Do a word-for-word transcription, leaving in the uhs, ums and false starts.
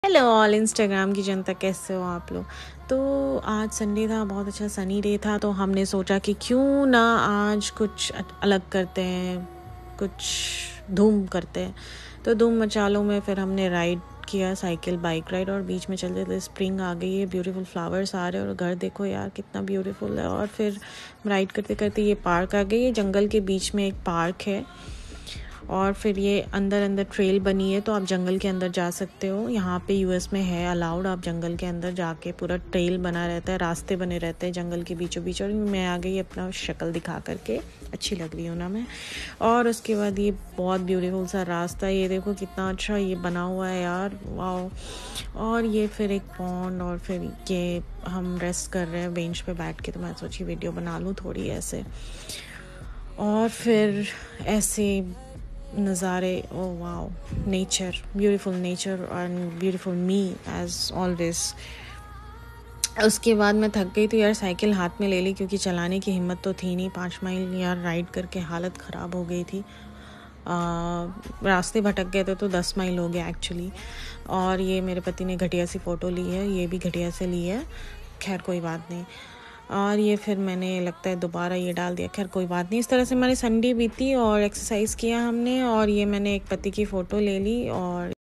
Hello all Instagram की जनता, कैसे हो आप लोग। तो आज संडे था, बहुत अच्छा सनी डे था, तो हमने सोचा कि क्यों ना आज कुछ अलग करते हैं, कुछ धूम करते हैं। तो धूम मचालो में फिर हमने राइड किया, साइकिल बाइक राइड, और बीच में चलते थे। स्प्रिंग आ गई है, ब्यूटीफुल फ्लावर्स आ रहे हैं, और घर देखो यार कितना ब्यूटीफुल है। और फिर राइड करते करते ये पार्क आ गई है, जंगल के बीच में एक पार्क है, और फिर ये अंदर अंदर ट्रेल बनी है, तो आप जंगल के अंदर जा सकते हो। यहाँ पे यूएस में है अलाउड, आप जंगल के अंदर जाके, पूरा ट्रेल बना रहता है, रास्ते बने रहते हैं जंगल के बीचों बीच। और मैं आ गई अपना शक्ल दिखा करके, अच्छी लग रही हूँ ना मैं। और उसके बाद ये बहुत ब्यूटीफुल सा रास्ता, ये देखो कितना अच्छा ये बना हुआ है यार, वाह। और ये फिर एक पॉन्ड, और फिर ये हम रेस्ट कर रहे हैं बेंच पे बैठ के, तो मैं सोची वीडियो बना लूँ थोड़ी ऐसे। और फिर ऐसे नज़ारे, oh wow, nature, beautiful nature and beautiful me as always. उसके बाद मैं थक गई, तो यार साइकिल हाथ में ले ली, क्योंकि चलाने की हिम्मत तो थी नहीं। पाँच माइल यार राइड करके हालत ख़राब हो गई थी। आ, रास्ते भटक गए थे, तो दस माइल हो गया एक्चुअली। और ये मेरे पति ने घटिया सी फ़ोटो ली है, ये भी घटिया से ली है, खैर कोई बात नहीं। और ये फिर मैंने लगता है दोबारा ये डाल दिया, खैर कोई बात नहीं। इस तरह से हमारी संडे बीती और एक्सरसाइज किया हमने, और ये मैंने एक पति की फ़ोटो ले ली और